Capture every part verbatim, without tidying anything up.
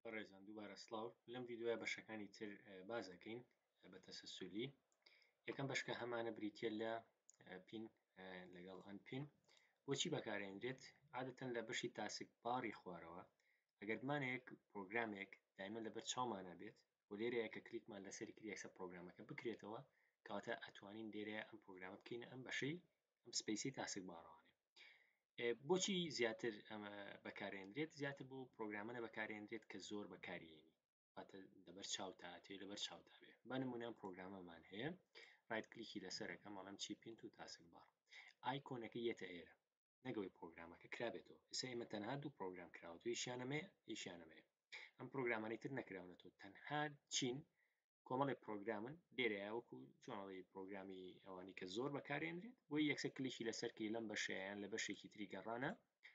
ڕێزان دووبارە سڵاو لەم ڤیددیوە بەشەکانی تر باز دەکەین بە تەسەسولی یەکەم بەشکە هەمانە بریتە لە پین لەگەڵ ئەن پین بۆچی بەکارێنرێت عادەتەن لە بەشی تاسک باری خوارەوە ئەگەر بمانەیەک پرۆگرامێک دایمە لەبەر چاومانە بێت و لێرەیە کە کلیکمان لەسەری کرد یەکسەر پرۆگرامەکە بکرێتەوە کەواتە ئەتوانین لێرەیە ئەم پرۆگرامە بکەینە ئەم بەشەی ئەم سپەیسی تاسک بارەوانێ بۆچی زیاتر ئەمە بەکارێنرێت زیاتر بۆ پرۆگرامانە بەکارێنرێت کە زۆر بەکارێنی واتە لەبەر چاوتا توێ لەبەر چاوتا بێ با نمونەیان پرۆگرامەمان هەیە ڕایت کلیکی لەسەرەکە مەڵام چی پین و تاسک بار ئایکۆنەکە یەتە ئێرە نەگەوەی پرۆگرامەکە کرابێتەوە ئێستا ئێمە تەنها دوو پرۆگرام کراوە و یشیانەمەیە یشیانەمەیە ئەم پرۆگرامانەی تر نەکراونەتەوە تەنها چین کۆمەڵی پرۆگرامن لێرەیە وەکو چۆنەڵی پرۆگرامی ئەوانی کە زۆر بەکارێنرێت بۆی یەکسەر کلیکی لەسەرکەی لەم بەشەیان لە بەشێکی تری گەڕانە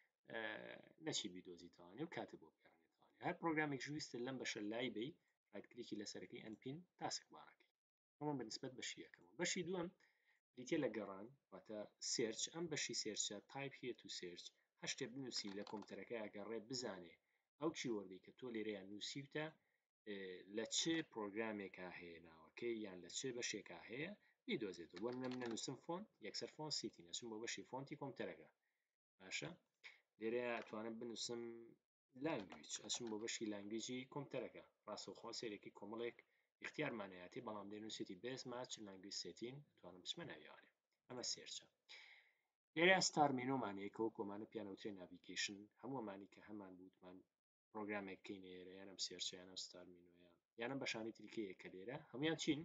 نەچی بیدۆزیتەوەنێ و کاتە بۆ بگەڕێنێتەوە هەر پرۆگرامێک ویستە لەم بەشە لای بی ڕایت کلیکی لەسەرەکەی ئەنپین تاسک بارەکەی ئەمە بەنسبەت بەشی یەکەمەوە بەشی دووەم بریتە لە گەڕان واتە سێرچ ئەم بەشی سێرچە تایپ هەیە تو سێرچ هەر شتێک بنووسی لە کۆمپیوتەرەکە ئەگەڕێ بزانێ ئەو کیوەردی کە تۆ لێرەیە نووسیوتە لە چ پرۆگرامێکا هەیە ناوەکەی یان لە چ بەشێکا هەیە بیدۆزێتەوە بۆ من نەنووسم فۆنت یەکسەر فۆنت سیتی نەچم بۆ بەشی فۆنتی کۆمپیوتەرەکە باشە لێرەیە ئەتوانم بنووسم لانگویج ئەچم بۆ بەشی لانگویجی کۆمپیوتەرەکە ڕاستەوخوا سێرێکی کۆمەڵێک اختیارمانەیەتی بەڵام دێنووسێتی بێز ماچ لانگویج سێتین توانم بچمە ناویانێ ئەمە سێرچە لێرە ستار مێنۆمانەیەکەوە کۆمانە پیانەوترێ ناڤیگەیشن هەمووەمانی کە هەمان بوتمان پرۆگرامێک بکەین لێرە یانم سێرچە یانم ستار مێنۆیان یانم بەشانی تریکەیە کە لێرە هەمویان چین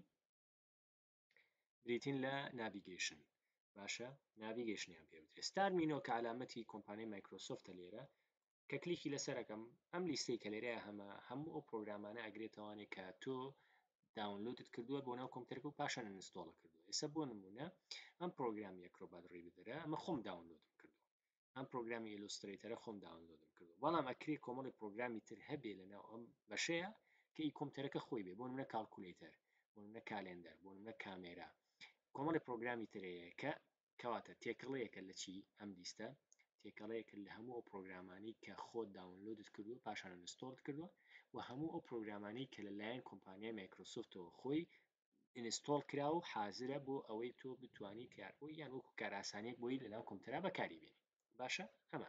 بریتین لە ناڤیگەیشن باشە ناڤیگەیشنیان پێوترێ ستار مینۆ کە علامەتی کۆمپانیای مایکرۆسۆفتە لێرە کە کلیکی لەسەرەکەم ئەم لیستەی کە لێرەیە هەمە هەموو ئەو پرۆگرامانە ئەگرێتەوانێت کە تۆ داونلودت کردووە بۆ ناو کۆمپیوتەرەکە و پاشان ئینستۆڵە کردووە ئێستا بۆ نمونە ئەم پرۆگرامی ئەکرۆبات ڕێی بدەرە ئەمە خۆم داونلودم کردووە ئەم پرۆگرامی ئیلوسترێتەرە خۆم داونلودم کردووە بەڵام ئەکرێ کۆمەڵی پرۆگرامی تر هەبێ لەناو ئەم بەشەیە کە ئی کۆمپیوتەرەکە خۆی بێ بۆ نمونە کالکولێتەر بۆ نمونە کالێندەر بۆ نمونە کامێرا کۆمەڵی پرۆگرامی ترەیە کە کەواتە تێکەڵەیەکە لە چی ئەم لیستە تێکەڵەیەکە لە هەموو ئەو پرۆگرامانی کە خۆت داونلودت کردووە پاشان ئینستۆڵت کردووە و هەموو ئەو پرۆگرامانەی کە لەلایەن کۆمپانیای مایکرۆسۆفتەوە خۆی ئینستۆڵ کرا و حازرە بۆ ئەوەی تۆ بتوانی کاربووی یان وەکو کاراسانیەک بۆی لەناو کۆمپیوتەرا بەکاری بێنی باشە ئەمە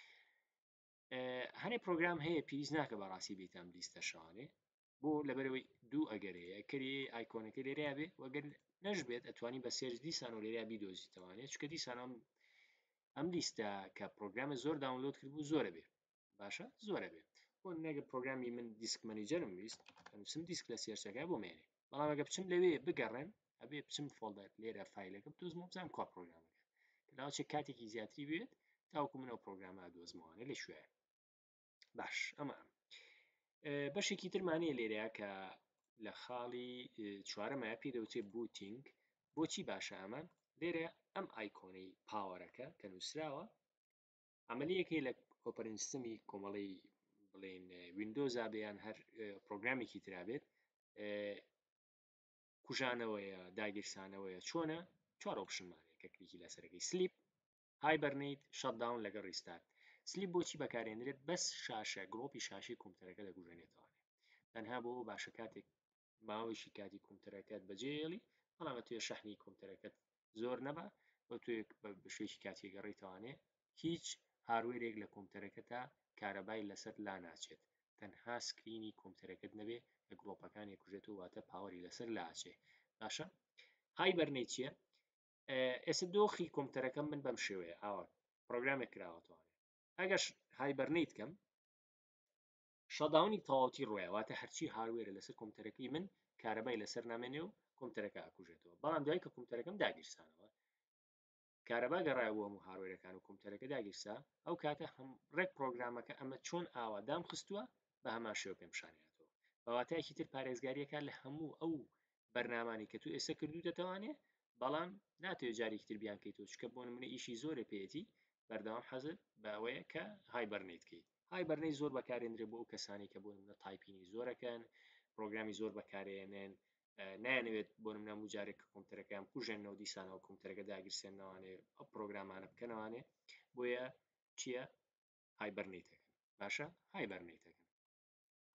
هەنێ پرۆگرام هەیە پێویست ناکە بەڕاستی بیت ئەم لیستە شانێ بۆ لەبەرەوەی دوو ئەگەرەیە کەری ئایکۆنەکە لێرەیە بێ وەگەر نەشبێت ئەتوانی بە سێرچ دیسان و لێرە بیدۆزیتەوانێت چکە دیسان ئەم ئەم لیستە کە پرۆگرامە زۆر داونلود کردبوو زۆرە بێ باشە زۆرە بێت بۆ نەگە پرۆگرامی من دیسک مەنیجەرم ویست ئەنووسم دیسک لە سێرچەکە بۆ مێنێ بەڵام ئەگە بچم لەوێ بگەڕێن ئەبێ بچم فۆڵدەر لێرە فایلەکە بدۆزمەوە بزانم کوا پرۆگرامەکە کەلاوەچێک کاتێکی زیاتری بێت تاوەکو من ئەو پرۆگرامە دۆزمەوانێ لە شوێ باش ئەمە بەشێکی ترمانەیە لێرەیە کە لە خاڵی چوارەمایە پێ دەوتێت بوتینگ بۆچی باشە ئەمە لێرە ئەم ئایکۆنەی پاوەرەکە کە نووسراوە عملیەکەی لە ئۆپەرینگ سیستەمی کۆمەڵی بڵێن ویندۆزا بێیان هەر پرۆگرامێکی ترابێت کوژانەوەیە داگیرسانەوەیە چۆنە چوار ئۆپشنمانەیە کە کلیکی لەسەرەکەی سلیپ هایبەرنیت شەتداون لەگەڵ ریستارت سلیپ بۆچی بەکارێنرێت بەس شاشە گڵۆپی شاشی کۆمپیوتەرەکە دەگوژێنێتەوە تەنها بۆ باشە کاتێک ماوەیشی کاتی کۆمپیوتەرەکەت بەجێهێڵی بەڵام توێ شەحنی کۆمپیوتەرەکەت زۆر نەبە بە توێ بە شوێکی کاتی گەڕیتەوانێ هیچ هاروێرێک لە کۆمپیوتەرەکە تا کارەبای لەسەر لا ناچێت تەنها سکرینی کۆمپیوتەرەکەت نەبێ لە گڵۆپەکانی کوژێت و واتە پاوەری لەسەر لاچێ باشە هایبەرنیت چییە ئێستا دۆخی کۆمپیوتەرەکەم من بەم شێوەیە ئاوا پرۆگرامێک کراوەتەوە ئەگەر هایبەرنیت کەم شەتداونی تەواوەتی ڕۆیە واتە هەرچی هاروێرە لەسەر کۆمپیوتەرەکەی من کارەبای لەسەر نامێنێ و کۆمپیوتەرەکە ئاکوژێتەوە بەڵام دوای کە کۆمپیوتەرەکەم داگیرسانەوە کارەبا گەڕایە بۆ هەموو هاروێرەکان و کۆمپیوتەرەکە داگیرسا ئەو کاتە هەم ڕێک پرۆگرامەکە ئەمە چۆن ئاوا دام خستووە بە هەمان شێوە پێم شانێتەوە بەواتایەکی تر پارێزگاریەکە لە هەموو ئەو بەرنامانی کە تو ئێستا کردوتەوانێ بەڵام ناتوێت جارێکی تر بیان کەیتەوە چکە بۆ نمونە ئیشی زۆرە پێێتی بەردەوام حەزت بەوەیە کە هایبەرنیت کەیت هایبەرنیت زۆر بەکارێنرێ بۆ ئەو کەسانی کە بۆ نمونە تایپینی زۆرەکەن پرۆگرامی زۆر بەکارێنێن نایەنەوێت بۆ نمونە هەموو جارێک کە کۆمپیوتەرەکەیان بکوژێنەوە دیسانەوە کۆمپیوتەرەکە داگیرسێنەوانێ ئەو پرۆگرامانە بکەنەوانێ بۆیە چییە هایبەرنیتەکەن باشە هایبەرنیتەکەن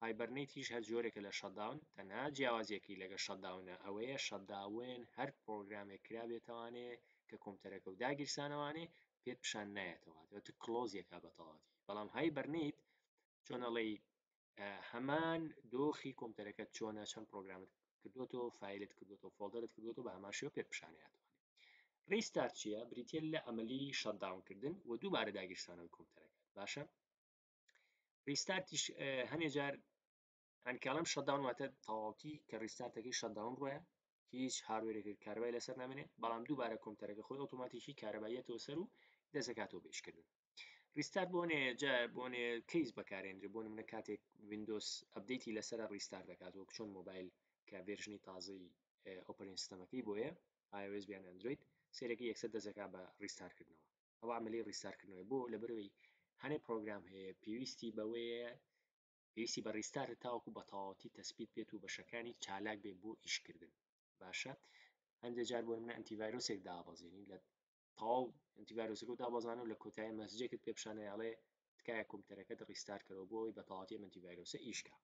هایبەرنیتیش هەر جۆرێکە لە شەتداون تەنها جیاوازیەکی لەگە شەتداونە ئەوەیە شەتداون هەر پرۆگرامێک کرابێتەوانێ کە کۆمپیوتەرەکە و داگیرسانەوانێ پێت پیشان نایەتەوە دەوێت کلۆزیەکە بەتەواتی بەڵام هایبەرنیت چۆنەڵی هەمان دۆخی کۆمپیوتەرەکەت چۆنە چەند پرۆگرامت کردوتەوە فایلت کردوتەوە فۆڵدەرت کردوتەوە بە هەمان شێوە پێت پیشانەیەتەوە ریستارت چییە؟ بریتیە لە ئەمەلی شەتداونکردن و دووبارە داگیرسانەوەی کۆمپیوتەرەکەت باشە ریستارتیش هەنێ جار هەنکاڵم شەتداون واتە تەواوەتی کە ریستارتەکەی شەتداون ڕۆیە هیچ هاروێرێکی کارەبای لەسەر نامێنێ بەڵام دووبارە کۆمپیوتەرەکە خۆی ئۆتۆماتیکی کارەباییەتەوە سەر و دەسەکاتەوە بێشکردن ریستارت بۆنێ جا بۆنێ کەیس بەکارێنرێت بۆ نمونە کاتێک ویندۆز ئەپدەیتی لەسەر ریستارت دەکاتەوە چۆن مۆبایل کە ڤێرژنی تازەی ئۆپەرێتینگ سیستەمەکەی بۆیە آی او اس بیان ئەندروید سێرەکەی یەکسەر دەسەکات بە ریستارتکردنەوە ئەوە عەمەلیی ریستارتکردنەوەی بۆ لەبەرەوەی هەنێ پرۆگرام هەیە پێویستی بەوەیە پێویستی بە ریستارت تاوەکو بە تەواوەتی تەسبیت بێت و بەشەکانی چالاک بێت بۆ ئیشکردن باشە هەندێک جار بۆ نمونە ئەنتیڤایرۆسێک دابەزێنین لە تەواو ئەنتیڤایرۆسەکە دابەزانە و لە کۆتایی مەسجێکت پێ پیشانەی ئەڵێ تکایە کۆمپیوتەرەکەت ریستارتکەرەوە بۆ ئەوەی بە تەواوەتی ئەم ئەنتیڤایرۆسە ئیشکا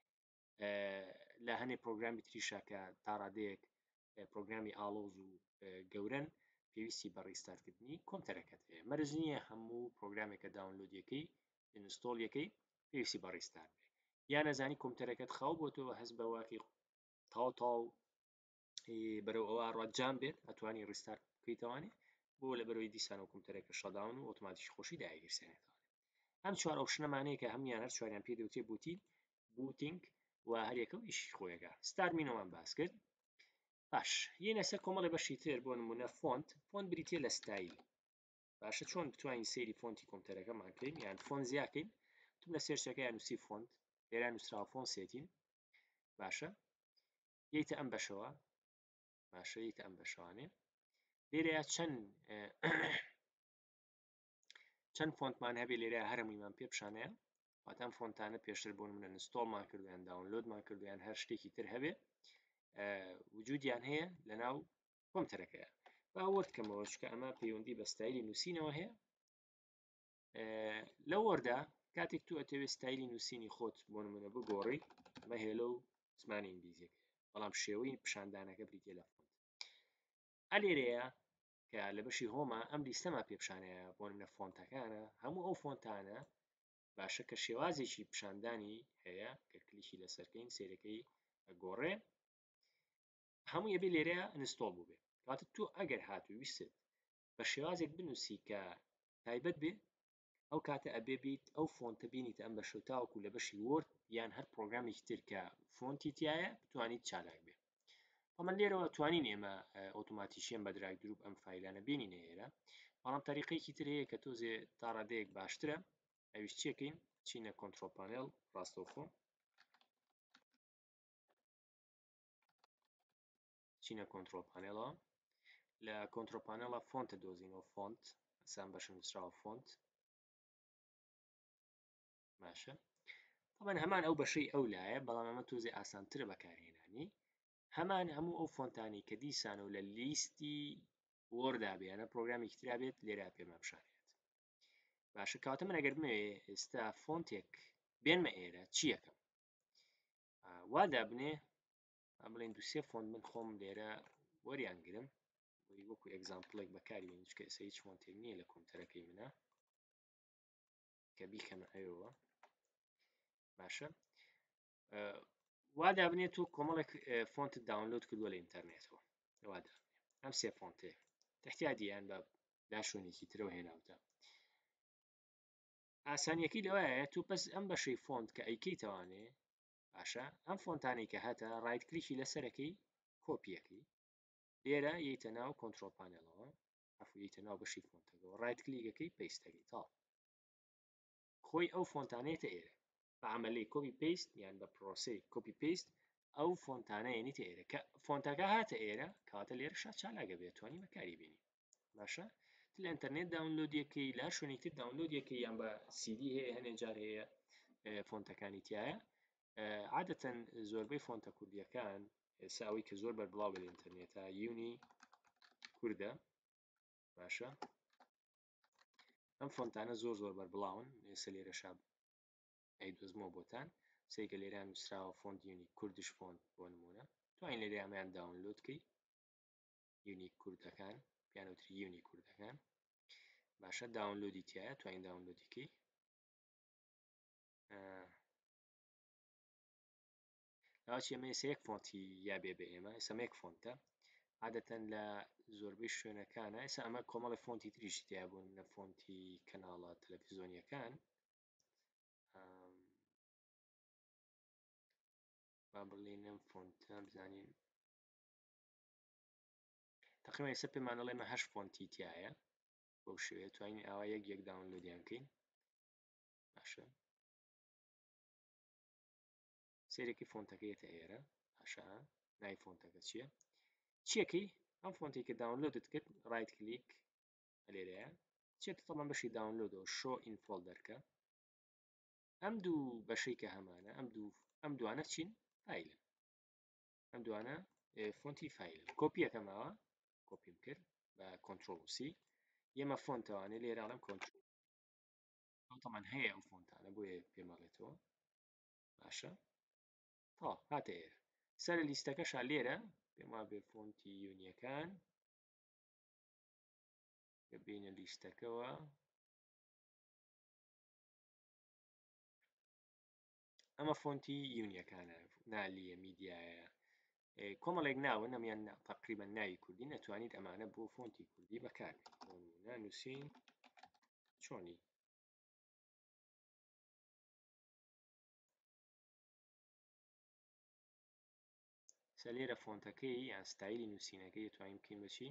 لە هەنێ پرۆگرامی تریشە کە تا ڕادەیەک پرۆگرامی ئاڵۆز و گەورەن پێویستی بە ریستارتکردنی کۆمپیوتەرەکەت هەیە مەرج نییە هەموو پرۆگرامێکە داونلۆدیەکەی ئینستۆڵیەکەی پێویستی بە ریستارت بێ یا نەزانی کۆمپیوتەرەکەت خاو بۆتەوە هەست بەواکی تاو تاو بەرەو ئەوە ڕەتجام بێت ئەتوانی ریستارت بکەیتەوانێ بۆ لەبەرەوەی دیسانەوە کۆمپیوتەرەکە شەتداون و ئۆتۆماتیکی خۆشی داگیرسێنێتەوە ئەم چوار ئۆپشنەمانەیە کە هەمویان هەر چواریان پێ دەوتێ بوتین بوتینگ و هەرێکە و ئیشی خۆیەکە ستارت مینەوەمان باس کرد باش یەنە سەر کۆمەڵی بەشی تر بۆ نمونە فۆنت فۆنت بریتیە لە ستایل باشە چۆن بتوانین سەیری فۆنتی کۆمپیوتەرەکەمان بکەین یان فۆن زیاکەین تم لە سێرچەکە یان نووسی فۆنت لێرە نووسراوە فۆن سێتین باشە یەیتە ئەم بەشەوە باشە یەیتە ئەم بەشەوانێ لێرەیە چەند چەند فۆنتمان هەبێ لێرە هەرموویمان پێ پیشانەیە واتە ئەم فۆنتانە پێشتر بۆ نمونە ئینستۆڵمان کردویان داونلۆدمان کردویان هەر شتێکی تر هەبێ وجودیان هەیە لەناو کۆمپیوتەرەکەیە با وەردکەمەوە چکە ئەمە پەیوەندی بە ستایلی نووسینەوە هەیە لە وەردا کاتێک تو ئەتەوێت ستایلی نووسینی خۆت بۆ نمونە بگۆڕی ئەمە هێلە و زمانی ئینگلیزیەکە بەڵام شێوەی پیشاندانەکە بریتیە لە فۆنت ئەلێرەیە کە لە بەشی هۆمە ئەم لیستەما پێپشانەیە بۆ نمونە فۆنتەکانە هەموو ئەو فۆنتانە باشە کە شێوازێکی پیشاندانی هەیە کە کلیکی لەسەرکەین سێرەکەی گۆڕێ هەموو یەبێ لێرەیە ئینستۆڵ بوو بێ کاتە تو ئەگەر هاتووی ویست بە شێوازێک بنووسی کە تایبەت بێ ئەو کاتە ئەبێ بیت ئەو فۆنتە بینیتە ئەم بەشە تاوەکو لە بەشی وۆرد یان هەر پرۆگرامێکی تر کە فۆنتی تایە بتوانیت چالاک بێ ئەمە لێرەوە توانین ئێمە ئۆتۆماتیشیان بە دراگ دروب ئەم فایلانە بینینە ئێرە بەڵام تەریقەیەکی تر هەیە کە تۆزێ تا ڕادەیەک باشترە ئەویش چیەکەین چینە کۆنتڕۆل پانێل ڕاستەوخۆ چینە کۆنتڕۆل پانێڵەوە لە کۆنتڕۆل پانێڵە فۆنتە دۆزینەوە فۆنت ئەسان بەشە نووسراوە فۆنت باشە طبعا هەمان ئەو بەشەی ئەو لایە بەڵام ئەمە تۆزێ ئاسانترە بەکارهێنانی هەمان هەموو ئەو فۆنتانی کە دیسان و لە لیستی وەردا بێنە پرۆگرامێکی ترا بێت لێرە پێمە پیشانێت باشە کاتە من ئەگەر بمەوێ ئێستا فۆنتێک بێنمە ئێرە چیەکەم وا دابنێ بڵێن دو سێ فۆنت من خۆم لێرە وەریان گرم وەکو ئێگزامپڵێک بەکاری بێنین چکە ئێستا هیچ فۆنتێک نییە لە کۆمپیوتەرەکەی منە کە بیکەمە ئەوەوە باشە وا دابنێت و کۆمەڵێک فۆنتت داونلۆد کردووە لە ئینتەرنێتەوە وا دابنێ ئەم سێ فۆنتێ تەحتیادیان بە لا شوێنێکی ترەوە هێناوتە ئاسانیەکەی لەوەیە تو بەس ئەم بەشەی فۆنت کە ئەیکەیتەوانێ باشە ئەم فۆنتانەی کە هاتە ڕایت کلیکی لەسەرەکەی کۆپیەکەی لێرە یەیتە ناو کۆنتڕۆل پانێڵەوە ئەفو یەیتە ناو بەشی فۆنتەکەەوە ڕایت کلیکەکەی پێیستەکەی تاڵ خۆی ئەو فۆنتانێتە ئێرە بە عەمەلەی کۆپی پیست یان بە پرۆسەی کۆپی پیست ئەو فۆنتانە یێنیتە ئێرە کە فۆنتەکە هاتە ئێرە کەواتە لێرە شا چالاکە بێت توانی بەکاری بێنی باشە لە ئینتەرنێت داونلۆدیەکەی لا شوێنێکی تر داونلۆدیەکەی یان بە سیدی هەیە هەنێ جار هەیە فۆنتەکانی تایە عادەتەن زۆربەی فۆنتە کوردیەکان ئێستا ئەوەی کە زۆر بەربڵاو بە لە ئینتەرنێتە یونی کووردە باشە ئەم فۆنتانە زۆر زۆر بەربڵاون ئێستا لێرە شاب ئەیدۆزمەوە بۆتان سێکە لێرە نووسراوە فۆنت یونیک کوردش فۆنت بۆ نمونە توانین لێرە ئەمەیان داونلۆدکەی یونیک کوردەکان پیانوتری یونیک کوردەکان باشە داونلۆدی تایە توانین داونلۆدیکەی لاچی ئەمە ئێستا یەک فۆنتی یا بێ بە ئێمە ئێستا یەک فۆنتە عادەتەن لە زۆربەی شوێنەکانە ئێستا ئەمە کۆمەڵی فۆنتی تریشی تیا بوون لە فۆنتی کەناڵە تەلەڤیزۆنیەکان با بڵێنم فۆنتە بزانین تقریبا ئێستا پێمان دەڵێ ئێمە هەشت فۆنتی تایە بەو شێوەیە توانین ئاوا یەک یەک داونلۆدیان بکەین باشە سێرێکی فۆنتەکەیەتە ئێرە پاشا ناوی فۆنتەکە چییە چیەکەی ئەم فۆنتی کە داونلۆدت کرد ڕایت کلیک لێرەیە چێتە تەڵەن بەشی داونلۆدەوە شۆ ئین فۆڵدەرکە ئەم دوو بەشەی کە هەمانە ئەم دوو ئەم دوانە چین فایلن ئەم دوانە فۆنتی فایلن کۆپیەکەمەوە کۆپیم کرد بە کۆنتڕۆڵ سی ئێمە فۆنتەوانێ لێرە ئەڵێم کۆنتڕۆڵ تەمان هەیە ئەو فۆنتانە بۆیە پێمەڵێتەوە باشە تا هاتە ئێرە سەر لیستەکەشا لێرە پێم وا بێ فۆنتی یونیەکان ببینە لیستەکەەوە ئەمە فۆنتی یونیەکانە نالیە میدیایە کۆمەڵێک ناون ئەمیان تقریبا ناوی کوردی نەتوانیت ئەمانە بۆ فۆنتی کوردی بەکاربێت نووسین چۆنی سە لێرە فۆنتەکەی یان ستایلی نووسینەکەی دەتوانین بکەین بەچی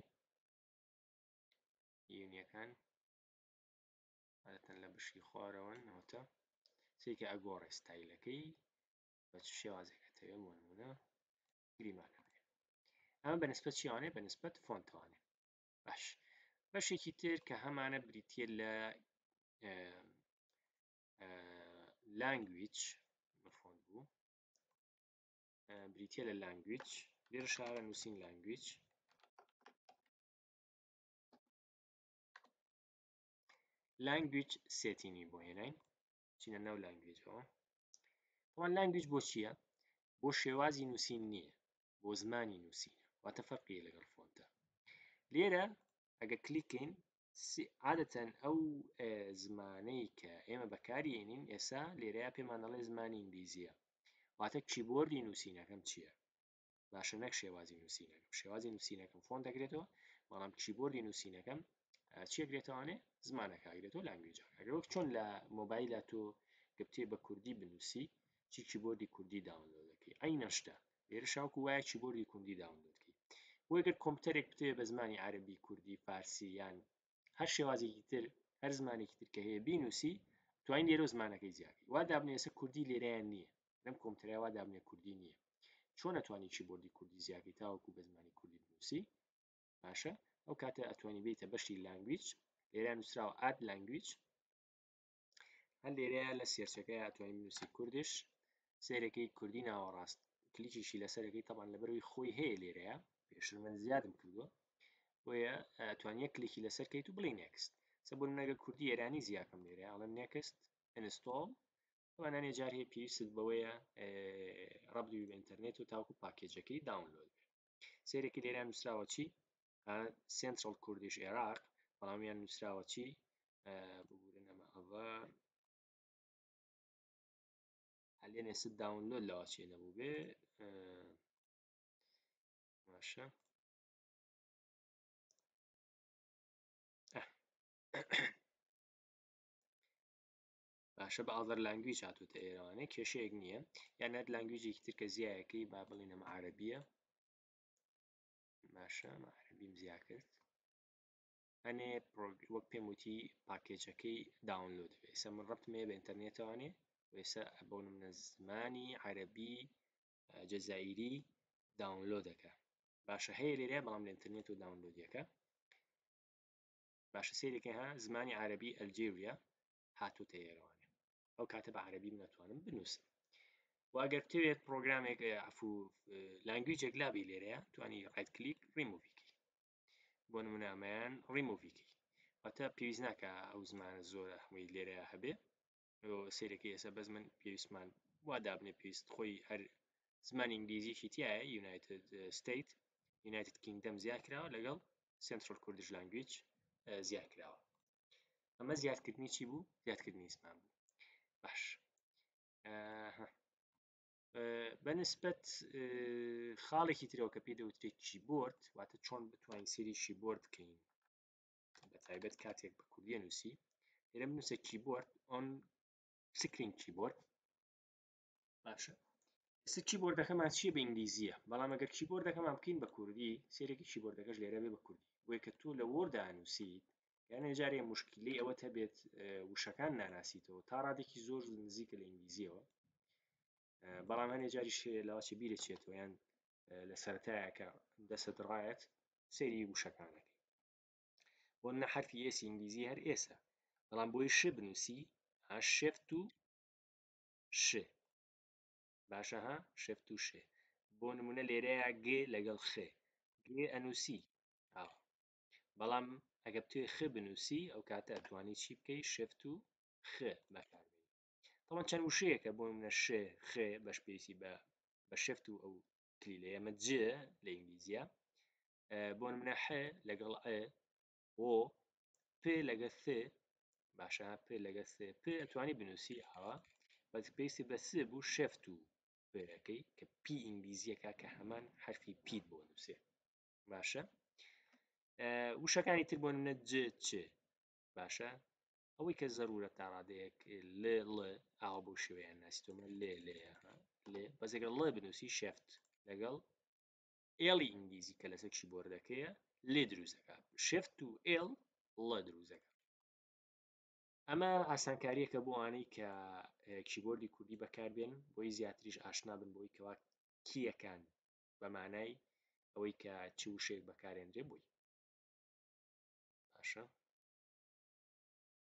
یونیەکان عادەتەن لە بشی خوارەوەن نەوەتە سێکە ئەگۆڕێ ستایلەکەی بە چ شێوازێکەتەوێ بۆ نمونە گریمانەوێ ئەمە بەنسبەت چیوانێ بەنسبەت فۆنتەوانێ باش بەشێکی تر کە هەمانە بریتیە لە لانگویج فۆنت بوو بریتیە لە لانگویج لێرە شارە نووسین لانگویج لانگویج سێتینی بۆ هێناین چینە ناو لانگویجەوە طبعا لانگویج بۆ چییە بۆ شێوازی نووسین نییە بۆ زمانی نووسینە واتە فەرقیە لەگەڵ فۆنتە لێرە ئەگە کلیکین عادەتەن ئەو زمانەی کە ئێمە بەکارهێنین ئێستا لێرەیە پێمان دەڵێ زمانی ئینگلیزیە واتە کیبۆردی نووسینەکەم چییە باشە نەک شێوازی نووسینەکەم شێوازی نووسینەکەم فۆن دەگرێتەوە بەڵام کیبۆردی نووسینەکەم چیەگرێتەوەنێ زمانەکە ئەگرێتەوە لانگویجەکە ئەگەر چۆن لە مۆبایلە تۆ گەپتێ بە کوردی بنووسی چی کیبۆردی کوردی داونلۆد دەکەی ئەینە شتە لێرە شاوکو وایە کیبۆردی کوردی داونلۆدکەی بۆ ئەگەر کۆمپیوتەرێک بتێ بە زمانی عەرەبی کوردی فارسی یان هەر شێوازێکی تر هەر زمانێکی تر کە هەیە بینووسی توانین لێرە زمانەکەی زیاکەی وا دابنێ ئێستا کوردی لێرەیان نییە لەم کۆمپیوتەرە وا دابنێ کوردی نییە چۆن ئەتوانی کیبۆردی کوردی زیاکەی تاوەکو بە زمانی کوردی بنووسی باشە ئەو کاتە ئەتوانی بیتە بەشی لانگویج لێرە نووسراوە ئاد لانگویج هەر لێرەیە لە سێرچەکەی ئەتوانی بنووسی کوردش سێرەکەی کوردی ناوەڕاست کلیکیشی لەسەرەکەی تەمان لەبەرەوەی خۆی هەیە لێرەیە پێشتر من زیادم کردووە بۆیە ئەتوانیە کلیکی لەسەرکەیت و بڵێ نێکست سە بۆ نەگە کوردی ئێرانی زیاکەم لێرە ئەڵێم نێکست ئینستۆڵ وانانێ جار هەیە پێویستت بەوەیە ڕەبدوی بە ئینتەرنێت و تاوکو پاکێجەکەی داونلۆد سێرێکی لێرە نووسراوە چی سنترال کوردیش عێراق بەڵامیان نووسراوە چی ببورنەمە ئەڤەر هەلێن ئێستا داونلۆد لەوە چێ نەبوو بێ باشە باشە بە ئاذەر لانگویج هاتوتە ئێرەوانێ کێشەیەک نییە یان هەر لانگویجێکی تر کە زیایەکەی با بڵێنەمە عەرەبیە باشە عەرەبیم زیا کرد ئەنێ وەک پێم وتی پاکێجەکەی داونلۆد بێ ئێستا من ڕەبتمێ بە ئینتەرنێتەوانێ ئێستا بۆ نمونە زمانی عەرەبی جەزائیری داونلۆدەکە باشە هەیە لێرە بەڵام لە ئینتەرنێت و داونلۆدیەکە باشە سێرێکی ها زمانی عەرەبی ئەلجێریا هاتوتە ئێرەوانێ ئەو کاتە بە عەرەبی نەتوانم بنووسم واگەر بتەوێت پرۆگرامێک عفو لانگویجێک لابی لێرەیە توانی ڕایت کلیک ریموڤیکەی بۆ نمونە ئەمەیان ریموڤیکەی واتە پێویست ناکە ئەو زمانە زۆرە هەمووی لێرە هەبێ سێرێکی ئێستا بەس من پێویستمان وا دابنێ پێویست خۆی هەر زمانی ئینگلیزیشی تایە یونایتد ستیت یونایتد کینگدەم زیاد کراوە لەگەڵ سنترال کوردش لانگویج زیاد کراوە ئەمە زیادکردنی چی بوو زیادکردنی زمان بوو باش بەنسبەت خاڵێکی ترەوە کە پێی دەوترێت کیبۆرد واتە چۆن بتوانین سەیری کیبۆرد بکەین بەتایبەت کاتێک بە کوردی ئەنووسی لێرە بنووسە کیبۆرد ئۆن سکرین کیبۆرد باشە ئێستا کیبۆردەکەمان چییە بە ئینگلیزیە بەڵام ئەگەر کیبۆردەکەمان بکەین بە کوردی سەیرێکی کیبۆردەکەش لێرە بێ بە کوردی بۆیە کە تۆ لە وۆردا ئەنووسیت یانە جارێ موشکیلەی ئەوە هەبێت وشەکان ناناسیتەوە تا ڕادێکی زۆر نزیکە لە ئینگلیزیەوە بەڵام هەنێ جاریش لاوەچە بیرەچێتەوە یان لە سەرەتایەکە دەسەت ڕایەت سەیری وشەکانەکەی بۆ نمونە حرفی ئێسی ئینگلیزی هەر ئێسە بەڵام بۆی ش بنووسی ها شێفت و ش باشە ها شێفت و ش بۆ نمونە لێرەیە گێ لەگەڵ خ گێ ئەنووسی بەڵام ئەگە بتوێ خ بنووسی ئەو کاتە ئەتوانی چی بکەی شێفت و خ بەکاربێنی طبعا چەند وشەیەکە بۆ نمونە ش خ بەش پێویستی بە بە شێفت و ئەو کلیلە ئەمە ج لە ئینگلیزیە بۆ نمونە ح لەگەڵ ئ ئۆ پ لەگە ث باشە پ لەگە ث پ ئەتوانی بنووسی ئاوا بەس پێویستی بە س بوو شێفت و پەکەی کە پی ئینگلیزیەکە کە هەمان حرفی پیت بۆ نووسێ باشە وشەکانی تر بۆ نمونە ج چ باشە ئەوەی کە زەرورە تا ڕادەیەک ل ڵ ئاوا بەو شێوەیە ناسیتۆمە لێ لێیە لێ بەس ئەگەر ڵ بنووسی شێفت لەگەڵ ئێڵی ئینگلیزی کە لەسەر کیبۆردەکەیە لێ دروست دەکات شێفت و ئێڵ ڵ دروست دەکات ئەمە ئاسانکاریەکە بۆ ئەوانەی کە کیبۆردی کوردی بەکاربێنن بۆی زیاتریش ئاشنا بن بۆی کەوا کیەکان بە مانای ئەوەی کە چ وشەیەک بەکارهێنرێ بووی باشە